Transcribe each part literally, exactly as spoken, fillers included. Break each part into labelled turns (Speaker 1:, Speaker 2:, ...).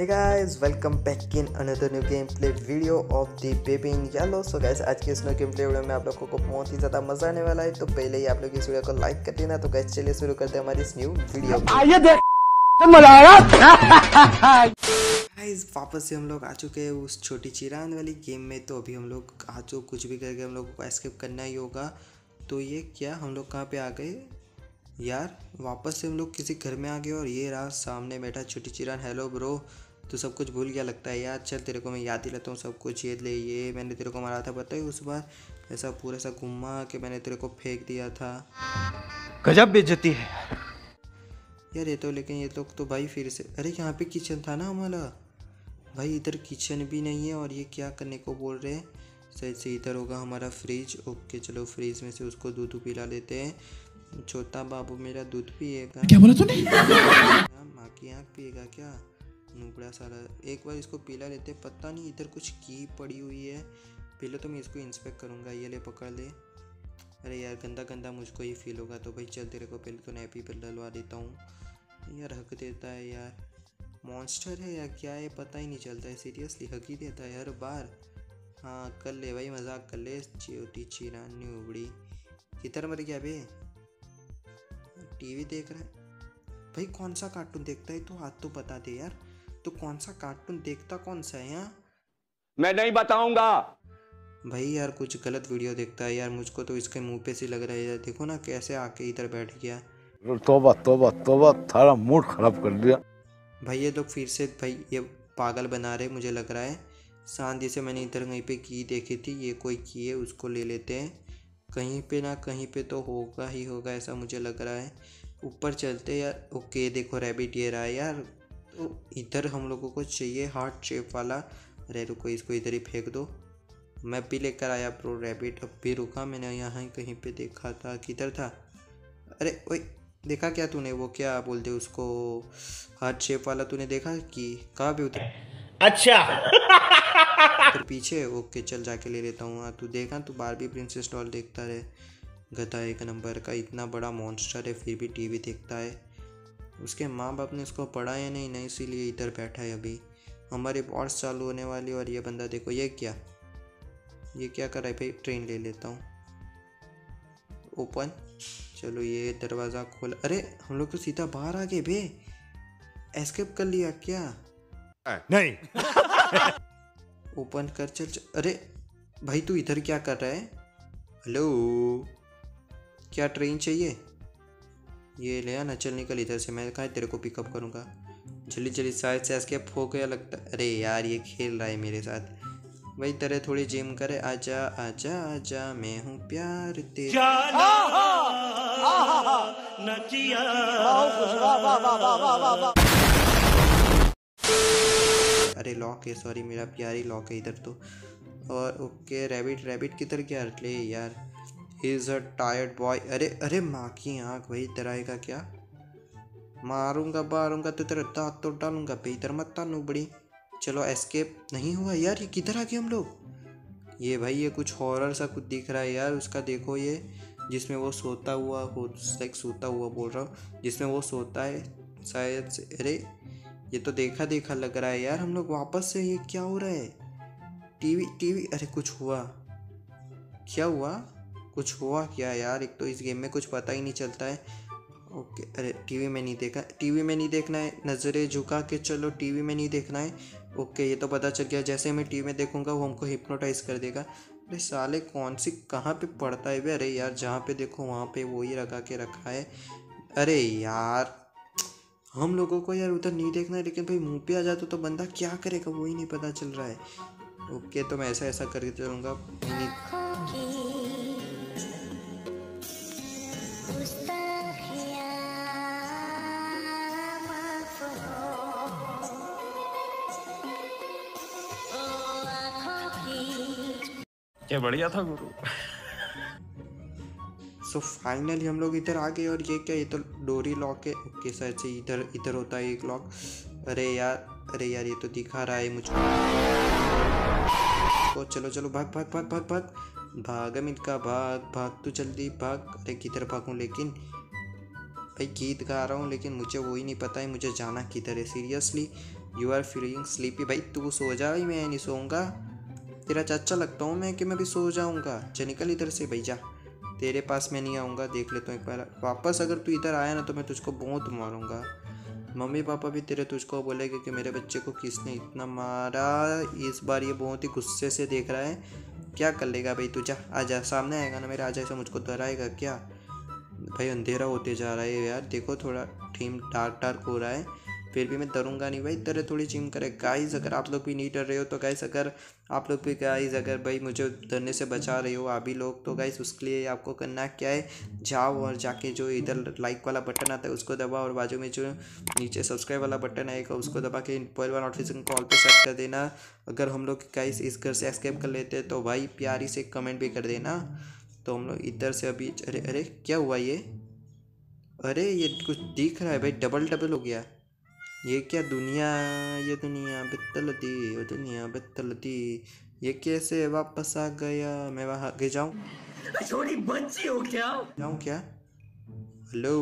Speaker 1: Hey guys, welcome back in another new gameplay video of the Baby in Yellow. So guys, आज के इस new gameplay video में आप लोगों को बहुत ही ज़्यादा मज़ा आने वाला है। तो पहले ही आप लोग इस वीडियो को लाइक कर देना। तो गाइस चलिए शुरू करते हैं हमारी इस न्यू वीडियो को। आइए देख मजा आएगा। गाइस वापस से हम लोग आ चुके हैं उस छोटी चिरान वाली गेम में। तो अभी हम लोग आज जो कुछ भी करके हम लोग को एस्केप करना ही होगा। तो ये क्या हम लोग कहाँ पे आ गए यार? वापस से हम लोग किसी घर में आ गए और ये रहा सामने बैठा छोटी चिरान। हेलो ब्रो, तो सब कुछ भूल गया लगता है यार। चल तेरे को मैं याद दिलाता हूँ सब कुछ। ये ले, ये मैंने तेरे को मारा था पता है उस बार, ऐसा पूरा सा घुमा के मैंने तेरे को फेंक दिया था।
Speaker 2: गजब बेइज्जती है
Speaker 1: यार ये तो, लेकिन ये लोग तो भाई फिर से, अरे यहाँ पे किचन था ना हमारा भाई, इधर किचन भी नहीं है। और ये क्या करने को बोल रहे हैं? सही से इधर होगा हमारा फ्रिज। ओके चलो फ्रिज में से उसको दूध पिला लेते हैं। छोटा बाबू मेरा दूध पिएगा।
Speaker 2: क्या बोला तूने?
Speaker 1: माँ की आँख पिएगा क्या? नुबड़ा सारा, एक बार इसको पिला लेते। पता नहीं इधर कुछ की पड़ी हुई है। पहले तो मैं इसको इंस्पेक्ट करूँगा। ये ले पकड़ ले। अरे यार गंदा गंदा मुझको ही फील होगा। तो भाई चल तेरे को पहले तो नैपी पर डलवा देता हूँ। यार हक देता है यार, मॉन्स्टर है या क्या है पता ही नहीं चलता है। सीरियसली हक ही देता है हर बार। हाँ कर ले भाई, मजाक कर ले। छोटी चिरान नुबड़ी किधर मर गया बे? टीवी देख रहा है भाई? कौन सा कार्टून देखता है तो हाथ तो बता दे यार। तो कौन सा कार्टून देखता कौन सा है यहाँ?
Speaker 2: मैं नहीं बताऊंगा
Speaker 1: भाई यार कुछ गलत वीडियो देखता है यार। मुझको तो इसके मुंह पे से लग रहा है यार। देखो ना कैसे आके इधर बैठ गया।
Speaker 2: तोबा तोबा तोबा, थारा मूड खराब कर दिया
Speaker 1: भाई ये लोग फिर से भाई ये पागल बना रहे मुझे लग रहा है। शांति से मैंने इधर कहीं पे की देखी थी, ये कोई की है, उसको ले लेते हैं। कहीं पे ना कहीं पे तो होगा ही होगा ऐसा मुझे लग रहा है। ऊपर चलते यार। ओके देखो रैबिट ये रहा है यार। तो इधर हम लोगों को चाहिए हार्ट शेप वाला। अरे रुको इसको इधर ही फेंक दो। मैं भी लेकर आया प्रो रैबिट। अब भी रुका, मैंने यहाँ ही कहीं पे देखा था। किधर था? अरे ओए देखा क्या तूने? वो क्या बोलते उसको, हार्ट शेप वाला तूने देखा कि कहाँ पे उतर?
Speaker 2: अच्छा
Speaker 1: फिर पीछे। ओके चल जाके ले लेता हूँ। हाँ तू देखा, तू बारबी प्रिंसेस डॉल देखता रहे। गधा एक नंबर का, इतना बड़ा मॉन्स्टर है फिर भी टीवी देखता है। उसके माँ बाप ने उसको पढ़ा या नहीं नहीं इसीलिए इधर बैठा है। अभी हमारी वॉर्स चालू होने वाली। और ये बंदा देखो ये क्या, ये क्या कर रहा है भाई? ट्रेन ले लेता हूँ। ओपन, चलो ये दरवाज़ा खोल। अरे हम लोग तो सीधा बाहर आ गए बे। एस्केप कर लिया क्या?
Speaker 2: नहीं
Speaker 1: ओपन कर चल, चल। अरे भाई तू इधर क्या कर रहा है? हेलो, क्या ट्रेन चाहिए? ये ले आना, चल निकल इधर से। मैं कहाँ तेरे को पिकअप करूँगा। जल्दी जल्दी, शायद से एस्केप हो गया लगता है। अरे यार ये खेल रहा है मेरे साथ भाई। तरह थोड़ी जिम करे। आजा आजा आजा, मैं हूँ प्यार तेरा। अरे लॉक है, सॉरी मेरा प्यार ही लॉक है इधर तो। और ओके रैबिट, रैबिट किधर गया? ले यार, he is a tired boy. अरे अरे माँ की आँख भाई, डराएगा क्या? मारूंगा मारूंगा तो तेरा दांत तो डालूंगा भाई। इधर मत तानू बड़ी। चलो एस्केप नहीं हुआ यार। ये किधर आ गए हम लोग? ये भाई ये कुछ हॉरर सा कुछ दिख रहा है यार। उसका देखो ये, जिसमें वो सोता हुआ हो, लाइक सोता हुआ बोल रहा हूँ, जिसमें वो सोता है शायद से। अरे ये तो देखा देखा लग रहा है यार। हम लोग वापस से, ये क्या हो रहा है? टीवी टीवी, अरे कुछ हुआ क्या? हुआ कुछ हुआ क्या यार? एक तो इस गेम में कुछ पता ही नहीं चलता है। ओके अरे टीवी में नहीं देखा, टीवी में नहीं देखना है। नज़रें झुका के चलो, टीवी में नहीं देखना है। ओके ये तो पता चल गया, जैसे मैं टीवी में देखूंगा वो हमको हिप्नोटाइज कर देगा। अरे साले कौन सी कहाँ पे पड़ता है बे? अरे यार जहाँ पे देखो वहाँ पे वो ही लगा के रखा है। अरे यार हम लोगों को यार उधर नहीं देखना है, लेकिन भाई मुंह पे आ जाता तो बंदा क्या करेगा वो ही नहीं पता चल रहा है। ओके तो मैं ऐसा ऐसा करके चलूँगा।
Speaker 2: क्या बढ़िया था गुरु।
Speaker 1: सो फाइनली हम लोग इधर आ गए। और ये क्या, ये तो डोरी लॉक है। ओके शायद से इधर इधर होता है एक लॉक। अरे यार अरे यार ये तो दिखा रहा है मुझको। तो चलो चलो भाग भाग भाग भाग भाग भाग अमित का भाग भाग, तू जल्दी भाग। अरे किधर भागूं? लेकिन भाई गीत गा रहा हूँ लेकिन मुझे वही नहीं पता है मुझे जाना किधर है। Seriously you are feeling sleepy. भाई तू सो जा, भाई मैं नहीं सोऊंगा। तेरा चाचा लगता हूँ मैं कि मैं भी सो जाऊँगा। चल निकल इधर से भाई, जा। तेरे पास मैं नहीं आऊँगा, देख लेता हूँ एक बार वापस। अगर तू इधर आया ना तो मैं तुझको बहुत मारूंगा। मम्मी पापा भी तेरे तुझको बोलेंगे कि मेरे बच्चे को किसने इतना मारा। इस बार ये बहुत ही गुस्से से देख रहा है। क्या कर लेगा भाई, तू जा, आजा। सामने आएगा ना मेरे, आजा। ऐसा मुझको डराएगा क्या? भाई अंधेरा होते जा रहा है यार, देखो थोड़ा थीम डार्क डार्क हो रहा है, फिर भी मैं डरूंगा नहीं भाई। तरह थोड़ी जिम करे गाइस। अगर आप लोग भी नहीं डर रहे हो तो गाइस, अगर आप लोग भी गाइस अगर भाई मुझे डरने से बचा रहे हो अभी लोग, तो गाइस उसके लिए आपको करना क्या है, जाओ और जाके जो इधर लाइक वाला बटन आता है उसको दबाओ, और बाजू में जो नीचे सब्सक्राइब वाला बटन आएगा उसको दबा के मोबाइल वाला नोटिफिकेशन कॉल पे सेट कर देना। अगर हम लोग गाइस इस घर से एस्केप कर लेते हैं तो भाई प्यारी से कमेंट भी कर देना। तो हम लोग इधर से अभी, अरे अरे क्या हुआ ये? अरे ये कुछ दिख रहा है भाई, डबल डबल हो गया। ये क्या दुनिया, ये दुनिया बदल दी, वो दुनिया बदल दी। ये कैसे वापस आ गया? मैं वहाँ आगे जाऊँ?
Speaker 3: छोटी बच्ची हो क्या?
Speaker 1: जाऊँ क्या? हेलो,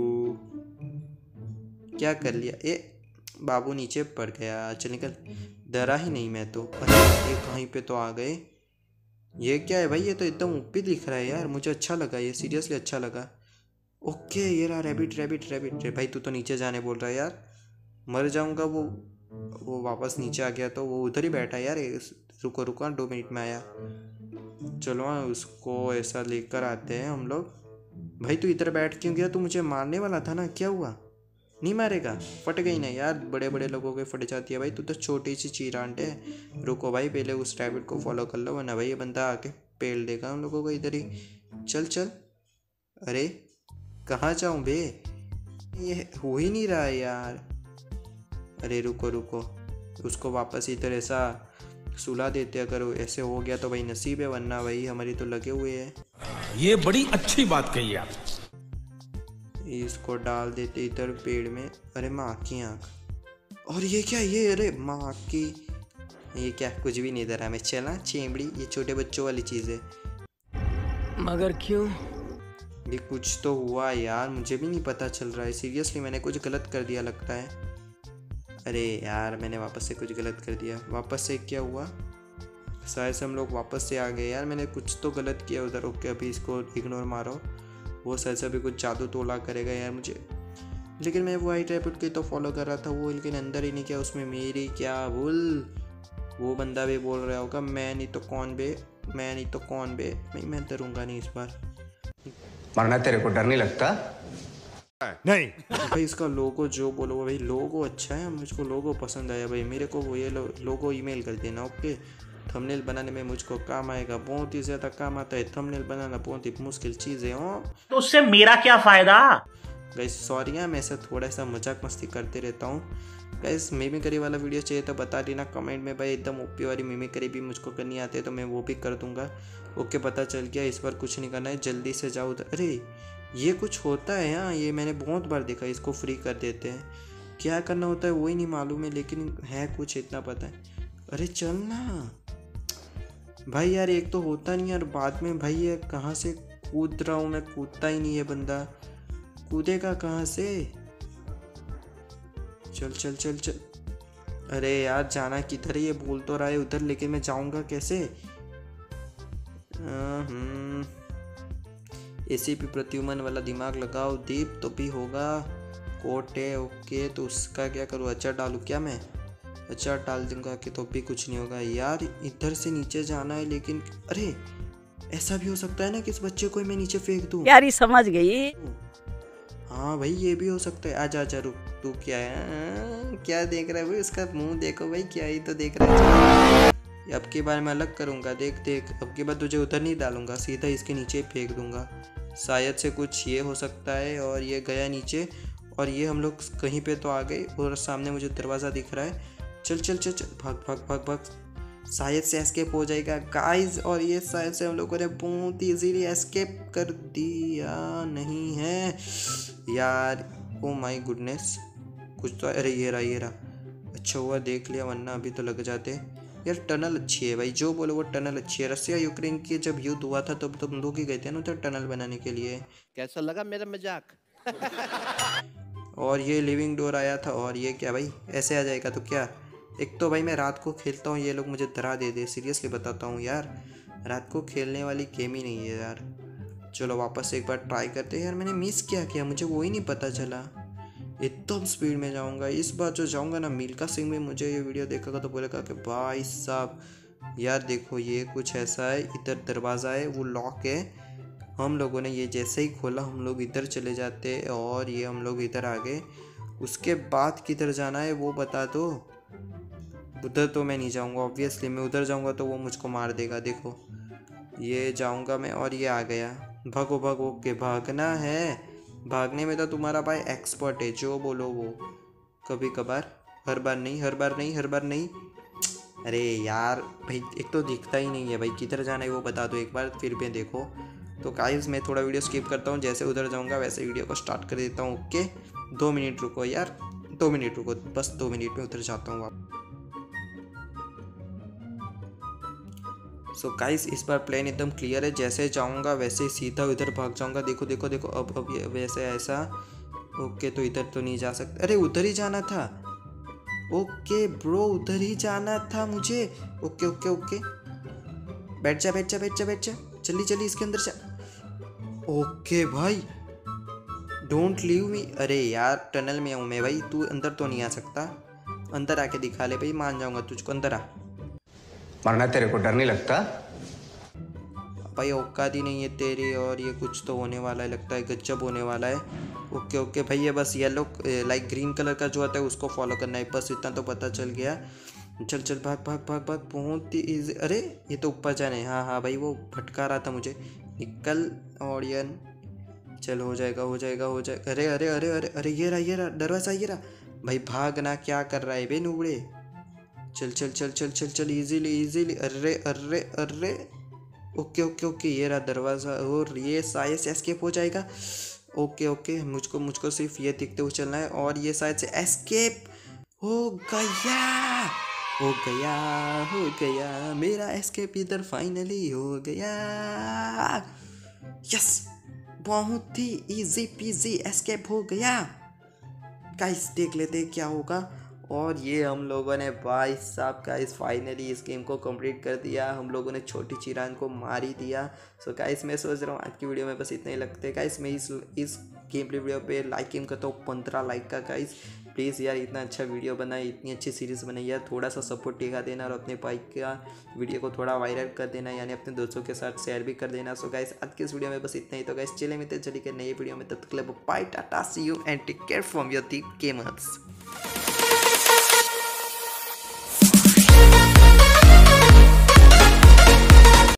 Speaker 1: क्या कर लिया? ए बाबू नीचे पड़ गया। चल निकल, डरा ही नहीं मैं तो। अरे ये कहीं पे तो आ गए। ये क्या है भाई? ये तो एकदम ऊपर दिख रहा है यार, मुझे अच्छा लगा ये, सीरियसली अच्छा लगा। ओके ये रहा रैबिट रैबिट रैबिट। भाई तू तो नीचे जाने बोल रहा है यार, मर जाऊंगा। वो वो वापस नीचे आ गया तो वो उधर ही बैठा है यार। रुको रुको, दो मिनट में आया। चलो हाँ, उसको ऐसा लेकर आते हैं हम लोग। भाई तू इधर बैठ क्यों गया? तू मुझे मारने वाला था ना, क्या हुआ? नहीं मारेगा? फट गई ना यार, बड़े बड़े लोगों के फट जाती है भाई, तू तो छोटी सी चीरांट है। रुको भाई, पहले उस रैबिट को फॉलो कर लो, वरना भाई ये बंदा आके पेल देगा हम लोगों को इधर ही। चल चल। अरे कहाँ जाऊँ बे, ये हो ही नहीं रहा है यार। अरे रुको रुको, उसको वापस इधर ऐसा सुला देते। अगर ऐसे हो गया तो भाई नसीब है, वरना भाई हमारी तो लगे हुए है।
Speaker 3: ये बड़ी अच्छी बात कही आप।
Speaker 1: इसको डाल देते इधर पेड़ में। अरे माँ की आँख, और ये क्या? ये अरे माँ की, ये क्या? कुछ भी नहीं धरा मैं। चला चेमड़ी, ये छोटे बच्चों वाली चीज़ है।
Speaker 3: मगर क्यों?
Speaker 1: ये कुछ तो हुआ यार, मुझे भी नहीं पता चल रहा है सीरियसली। मैंने कुछ गलत कर दिया लगता है। अरे यार मैंने वापस से कुछ गलत कर दिया। वापस से क्या हुआ? शायद से हम लोग वापस से आ गए यार, मैंने कुछ तो गलत किया उधर। ओके अभी इसको इग्नोर मारो। वो शायद से अभी कुछ जादू तोला करेगा यार मुझे। लेकिन मैं वाइट रैबिट को तो फॉलो कर रहा था वो, लेकिन अंदर ही नहीं किया। उसमें मेरी क्या भूल? वो बंदा भी बोल रहा होगा मैं नहीं तो कौन बे, मैं नहीं तो कौन बे। नहीं मैं डरूंगा नहीं इस बार।
Speaker 4: मरना तेरे को डर नहीं लगता?
Speaker 3: नहीं
Speaker 1: भाई इसका लोगो जो बोलो भाई, लोगो अच्छा है, मुझको लोगो पसंद आया भाई। मेरे को वो ये लो, लोगो ईमेल कर देना। ओके थंबनेल बनाने में मुझको काम आएगा, बहुत ही ज़्यादा काम आता है। थंबनेल बनाना बहुत ही मुश्किल चीज़ है। हो
Speaker 5: तो उससे मेरा क्या फायदा?
Speaker 1: गाइस सॉरी यार, मैं ऐसा थोड़ा सा मजाक मस्ती करते रहता हूँ। गाइस मिमिक्री वाला वीडियो चाहिए तो बता देना कमेंट में भाई। एकदम ओपी वाली मिमिक्री भी मुझको करनी आती है तो मैं वो भी कर दूंगा। ओके पता चल गया, इस बार कुछ नहीं करना है, जल्दी से जाओ उधर। अरे ये कुछ होता है यहाँ, ये मैंने बहुत बार देखा। इसको फ्री कर देते हैं, क्या करना होता है वही नहीं मालूम है, लेकिन है कुछ इतना पता है। अरे चल ना भाई यार, एक तो होता नहीं यार, बाद में भाई ये कहाँ से कूद रहा हूँ मैं, कूदता ही नहीं है बंदा। कूदेगा कहाँ से? चल चल चल चल। अरे यार जाना किधर है? ये बोल तो रहा है उधर, लेकिन मैं जाऊंगा कैसे? हम्म एसीपी प्रत्युमन वाला दिमाग लगाओ, दीप तो भी होगा। कोट है ओके, तो उसका क्या करूँ? अचार डालूँ क्या मैं? अचार डाल दूंगा कि तो भी कुछ नहीं होगा यार। इधर से नीचे जाना है, लेकिन अरे ऐसा भी हो सकता है ना कि इस बच्चे को मैं नीचे फेंक दूँ।
Speaker 6: यारी समझ गई।
Speaker 1: हाँ भाई ये भी हो सकता है। आजा आजा, रुक। तू क्या है, क्या देख रहा है भाई? उसका मुंह देखो भाई, क्या ही तो देख रहा है। अब की बार मैं अलग करूँगा, देख देख। अब की बार तुझे उधर नहीं डालूंगा, सीधा इसके नीचे ही फेंक दूंगा। शायद से कुछ ये हो सकता है। और ये गया नीचे, और ये हम लोग कहीं पे तो आ गए, और सामने मुझे दरवाज़ा दिख रहा है। चल चल चल चल, भाग भाग भाग भाग। शायद से एस्केप हो जाएगा गाइस, और ये शायद से हम लोगों ने बहुत इजीली एस्केप कर दिया। नहीं है यार, ओ माय गुडनेस, कुछ तो। अरे ये रहा ये रहा, अच्छा हुआ देख लिया, वरना अभी तो लग जाते यार। टनल अच्छी है भाई, जो बोलो वो टनल अच्छी है। रशिया यूक्रेन की जब युद्ध हुआ था तब तो हम लोग ही गए थे ना उधर टनल बनाने के लिए।
Speaker 7: कैसा लगा मेरा मजाक?
Speaker 1: और ये लिविंग डोर आया था। और ये क्या भाई, ऐसे आ जाएगा तो क्या? एक तो भाई मैं रात को खेलता हूँ, ये लोग मुझे डरा दे दे, सीरियसली बताता हूँ यार, रात को खेलने वाली गेम ही नहीं है यार। चलो वापस एक बार ट्राई करते हैं। यार मैंने मिस क्या किया, मुझे वो ही नहीं पता चला। एकदम स्पीड में जाऊँगा इस बार, जो जाऊँगा ना, मिल्खा सिंह भी मुझे ये वीडियो देखेगा तो बोलेगा कि भाई साहब यार देखो ये कुछ ऐसा है, इधर दरवाज़ा है, वो लॉक है। हम लोगों ने ये जैसे ही खोला हम लोग इधर चले जाते और ये हम लोग इधर आ गए। उसके बाद किधर जाना है वो बता दो। उधर तो मैं नहीं जाऊंगा ऑब्वियसली, मैं उधर जाऊंगा तो वो मुझको मार देगा। देखो ये जाऊंगा मैं और ये आ गया। भागो भागो के भागना है, भागने में तो तुम्हारा भाई एक्सपर्ट है, जो बोलो वो। कभी कभार, हर बार नहीं, हर बार नहीं, हर बार नहीं। अरे यार भाई एक तो दिखता ही नहीं है भाई, किधर जाना है वो बता दो एक बार, फिर भी देखो। तो गाइस मैं थोड़ा वीडियो स्किप करता हूँ, जैसे उधर जाऊँगा वैसे वीडियो को स्टार्ट कर देता हूँ। ओके दो मिनट रुको यार, दो मिनट रुको, बस दो मिनट में उधर जाता हूँ आप। सो गाइस इस बार प्लान एकदम क्लियर है, जैसे जाऊँगा वैसे सीधा उधर भाग जाऊँगा। देखो देखो देखो, अब अब ये वैसे ऐसा। ओके तो इधर तो नहीं जा सकते, अरे उधर ही जाना था। ओके ब्रो उधर ही जाना था मुझे। ओके ओके ओके बैठ जा बैठ जा बैठ जा बैठ जा, जल्दी जल्दी इसके अंदर जा। ओके भाई डोंट लीव मी। अरे यार टनल में हूँ मैं भाई, तू अंदर तो नहीं आ सकता, अंदर आके दिखा ले भाई, मान जाऊँगा तुझको, अंदर आ।
Speaker 4: मरना तेरे को डर नहीं लगता?
Speaker 1: भाई औकात ही नहीं है तेरी, और ये कुछ तो होने वाला है, लगता है गजब होने वाला है। ओके ओके भाई ये बस येलो लाइक ग्रीन कलर का जो आता है उसको फॉलो करना है, बस इतना तो पता चल गया। चल चल भाग भाग भाग भाग, बहुत ही ईजी। अरे ये तो ऊपर जाने, हाँ हाँ भाई वो भटका रहा था मुझे। निकल ऑडियन, चल हो जाएगा हो जाएगा हो जाएगा। अरे अरे अरे अरे अरे ये रहा ये रहा दरवाज़ा, ये रहा भाई। भागना क्या कर रहा है बे नुबड़े, चल चल चल चल चल चल इजीली इजीली। अरे अरे अरे ओके ओके ओके ये रहा दरवाज़ा, और ये शायद से एस्केप हो जाएगा। ओके ओके मुझको मुझको सिर्फ ये दिखते हुए चलना है, और ये शायद से एस्केप हो गया हो गया हो गया मेरा एस्केप इधर फाइनली हो गया। यस बहुत ही इजी पीजी एस्केप हो गया। गाइस देख लेते हैं क्या होगा। और ये हम लोगों ने भाई साहब गाइस फाइनली इस गेम को कंप्लीट कर दिया, हम लोगों ने छोटी चिरान को मार ही दिया। सो गाइस मैं सोच रहा हूँ आज की वीडियो में बस इतना ही लगते हैं। गाइस मैं इस इस गेम प्ले वीडियो पे लाइक गेम करता हूँ पंद्रह लाइक का। गाइस प्लीज़ यार इतना अच्छा वीडियो बनाए, इतनी अच्छी सीरीज़ बनाई यार, थोड़ा सा सपोर्ट दिखा देना, और अपने भाई का वीडियो को थोड़ा वायरल कर देना, यानी अपने दोस्तों के साथ शेयर भी कर देना। सो गाइस आज की इस वीडियो में बस इतना ही। तो गाइस चले मिलते चलिए नई वीडियो में, तब तक के लिए bye tata see you and take care from your the gamers.